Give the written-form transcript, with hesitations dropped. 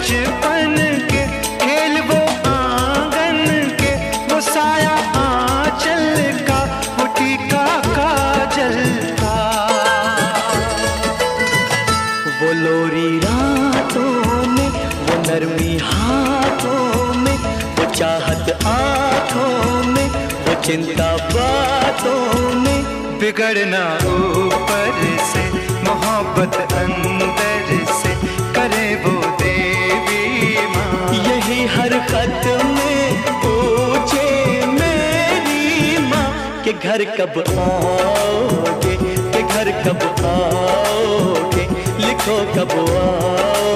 बचपन के खेल वो आंगन के, वो साया आंचल का, वो टीका काजल का। वो लोरी रातों में, वो नरमी हाथों में, वो चाहत आँखों में, वो चिंता बातों में। बिगड़ना ऊपर से, मोहब्बत अंदर से, करे वो देवी माँ। यही हर खत में पूछे मेरी माँ कि घर कब आओगे, कि घर कब आओगे, लिखो कब आओगे।